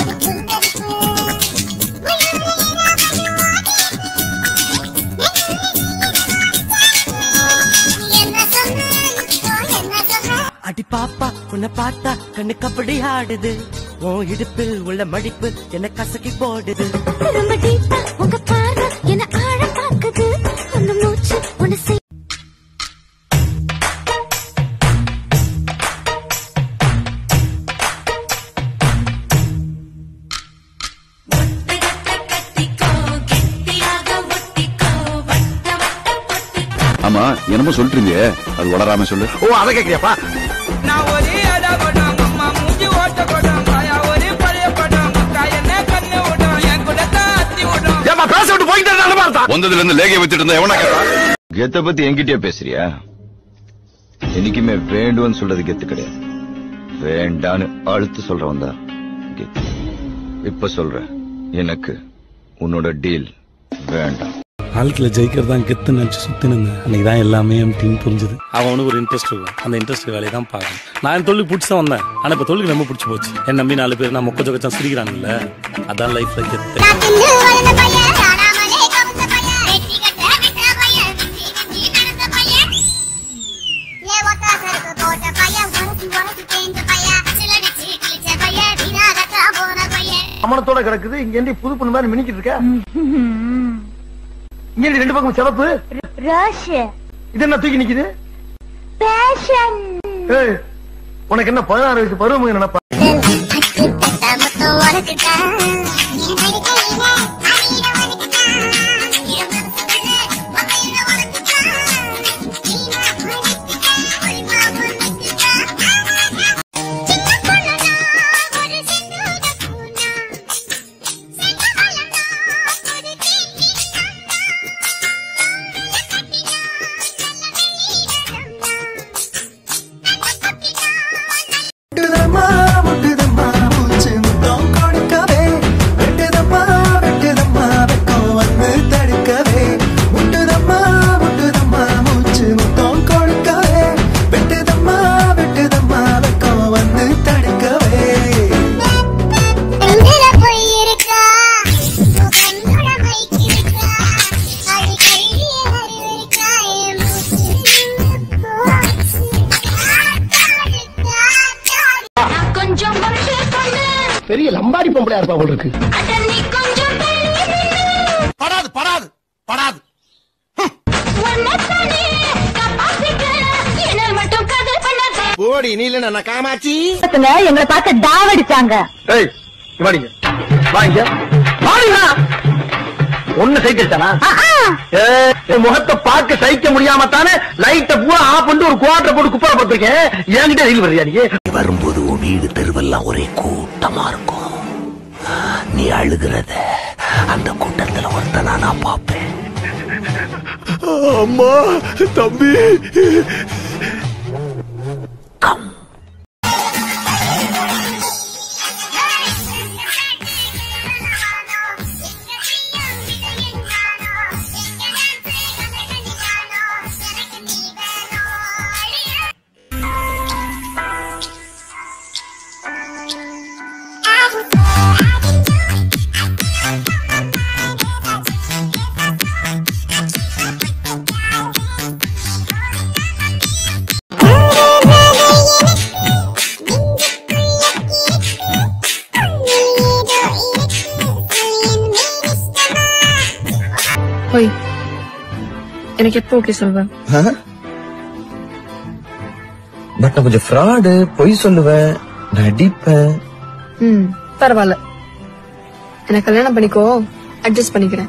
அடி பாப்பா உன்னை பார்த்தா கண்ணு கபடி ஆடுது உன் இடுப்பில் உள்ள மடிப்பு என்ன கசக்கி போடுது ரொம்ப டீப்பா உங்க பார்வை என்ன ஆழ பாக்குது அந்த மூச்சு உன்னை ஆமா என்னமோ சொல்றீங்க அது வளராம சொல்லு. ஓ அத கேக்குறியாப்பா? நான் ஒரே அட கொடம் அம்மா மூஞ்சி ஓட்ட கொடம் காயா ஒரே பழைய படம் காயனே கண்ணே ஓடும் என் கூட தாத்தி ஓடும். ஏமா பேச விட்டு போயிட்டே நல்லா இருந்தா. வந்ததுல இருந்து லேகை வச்சிட்டு இருந்தா எவனா கேட்டா? கெத்த பத்தி என்கிட்டயே பேசுறியா? என்னைக்குமே வேண்டும்னு சொல்றது கெத்து கிடையாது. வேண்டான்னு அழுத்து சொல்றவன் தான் கெத்து. இப்ப சொல்றேன், எனக்கு உன்னோட டீல் வேண்டாம். வாழ்க்கையில ஜெயிக்கிறதான் கெத்து நினைச்சு சுத்தி நின்றேன். அன்னைக்கு தான் எல்லாமே டீம் புரிஞ்சுது. அவனுக்கு ஒரு இன்ட்ரெஸ்ட் இருக்கும், அந்த இன்ட்ரெஸ்ட் வேலையை தான் பார்க்கணும். நான் என் தொழில் பிடிச்சா வந்தேன், ஆனா இப்ப தொழிலுக்கு ரொம்ப பிடிச்சி போச்சு. என் நம்பி 4 பேர் நான் மொக்க ஜொக்கச்சா சிரிக்கிறாங்கல்ல, அதான் லைஃப்ல கெத்து. அமனத்தோட கிடக்குது இங்க என்ன புது பொண்ணு மாதிரி மினிக்கிட்டு இருக்க? இங்க 2 பக்கம் சிவப்பு இது என்ன தூக்கி நிக்குது? உனக்கு என்ன 16 வயசு பருவம் நினைப்பா? பெரிய லம்பாடி பொம்பளையா இருப்பா போல இருக்கு. படாது படாது படாது. போடி நீ இல்ல நான் காமாச்சி எங்களை பார்த்து டாவடிச்சாங்க. ஒண்ணு சைக்கிள்தானா? முகத்தை பார்க்க சைக்க முடியாம தானே லைட்ட பூரா ஆஃப் பண்ணிட்டு ஒரு குவார்டர் போட்டு குப்பரை போட்டிருக்கேன். என்கிட்ட ரீல் வர்றியா நீ? வரும்போது உன் வீடு தெருவெல்லாம் ஒரே கூட்டமா இருக்கும். நீ அழுகிறத அந்த கூட்டத்துல ஒருத்தனா நான் பாப்பேன். அம்மா தம்பி கம் எனக்கு எப்போ ஓகே சொல்வேன்? பட் நான் கொஞ்சம் ஃப்ராடு, பொய் சொல்லுவேன், நடிப்பேன். பரவாயில்ல, எனக்கு கல்யாணம் பண்ணிக்கோ, அட்ஜஸ்ட் பண்ணிக்கிறேன்.